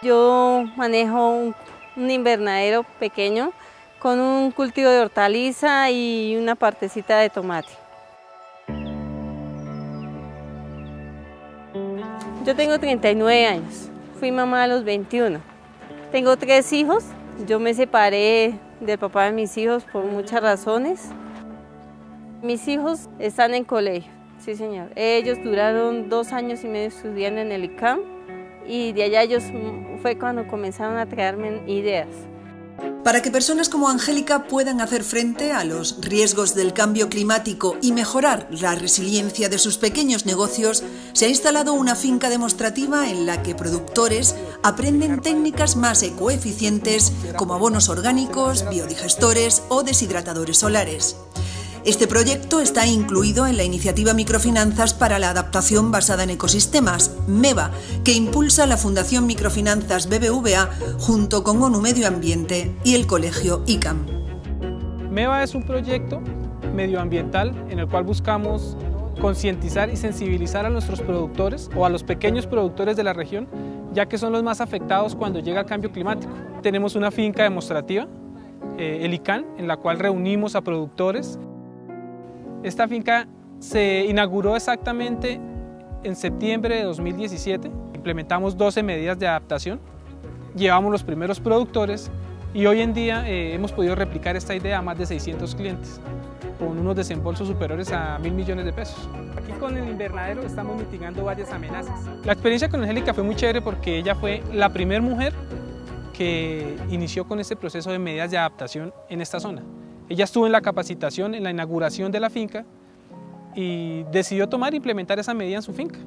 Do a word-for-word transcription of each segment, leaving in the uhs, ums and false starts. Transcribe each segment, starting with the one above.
Yo manejo un, un invernadero pequeño con un cultivo de hortaliza y una partecita de tomate. Yo tengo treinta y nueve años, fui mamá a los veintiuno. Tengo tres hijos, yo me separé del papá de mis hijos por muchas razones. Mis hijos están en colegio, sí señor. Ellos duraron dos años y medio estudiando en el I C A M y de allá ellos fue cuando comenzaron a traerme ideas. Para que personas como Angélica puedan hacer frente a los riesgos del cambio climático y mejorar la resiliencia de sus pequeños negocios, se ha instalado una finca demostrativa en la que productores aprenden técnicas más ecoeficientes como abonos orgánicos, biodigestores o deshidratadores solares. Este proyecto está incluido en la iniciativa Microfinanzas para la Adaptación Basada en Ecosistemas, MEVA, que impulsa la Fundación Microfinanzas B B V A junto con ONU Medio Ambiente y el Colegio I C A M. MEVA es un proyecto medioambiental en el cual buscamos concientizar y sensibilizar a nuestros productores o a los pequeños productores de la región, ya que son los más afectados cuando llega el cambio climático. Tenemos una finca demostrativa, eh, el I C A M, en la cual reunimos a productores. Esta finca se inauguró exactamente en septiembre de dos mil diecisiete. Implementamos doce medidas de adaptación, llevamos los primeros productores y hoy en día eh, hemos podido replicar esta idea a más de seiscientos clientes, con unos desembolsos superiores a mil millones de pesos. Aquí con el invernadero estamos mitigando varias amenazas. La experiencia con Angélica fue muy chévere porque ella fue la primera mujer que inició con este proceso de medidas de adaptación en esta zona. Ella estuvo en la capacitación, en la inauguración de la finca y decidió tomar e implementar esa medida en su finca.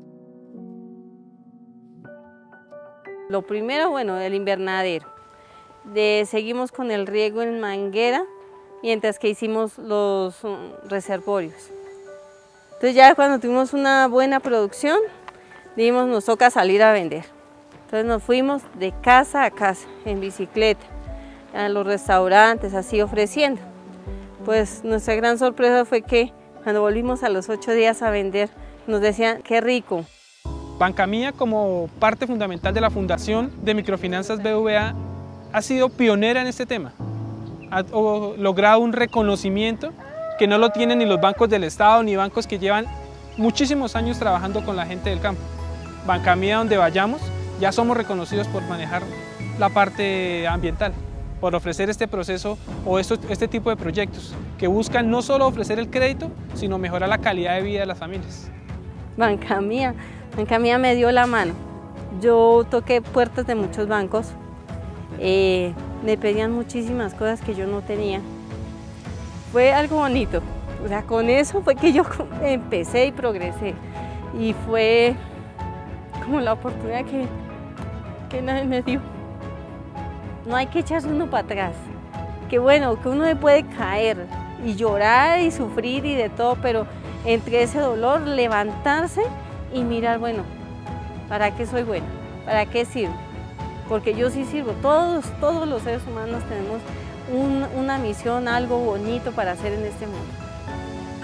Lo primero, bueno, el invernadero. De, seguimos con el riego en manguera, mientras que hicimos los um, reservorios. Entonces ya cuando tuvimos una buena producción, dijimos nos toca salir a vender. Entonces nos fuimos de casa a casa, en bicicleta, a los restaurantes, así ofreciendo. Pues nuestra gran sorpresa fue que cuando volvimos a los ocho días a vender, nos decían qué rico. Banca Mía, como parte fundamental de la Fundación de Microfinanzas B B V A, ha sido pionera en este tema. Ha logrado un reconocimiento que no lo tienen ni los bancos del Estado ni bancos que llevan muchísimos años trabajando con la gente del campo. Banca Mía, donde vayamos, ya somos reconocidos por manejar la parte ambiental, por ofrecer este proceso o estos, este tipo de proyectos que buscan no solo ofrecer el crédito, sino mejorar la calidad de vida de las familias. Banca Mía, Banca Mía me dio la mano. Yo toqué puertas de muchos bancos, eh, me pedían muchísimas cosas que yo no tenía. Fue algo bonito, o sea, con eso fue que yo empecé y progresé. Y fue como la oportunidad que, que nadie me dio. No hay que echarse uno para atrás, que bueno, que uno puede caer y llorar y sufrir y de todo, pero entre ese dolor levantarse y mirar, bueno, ¿para qué soy buena? ¿Para qué sirvo? Porque yo sí sirvo, todos, todos los seres humanos tenemos un, una misión, algo bonito para hacer en este mundo.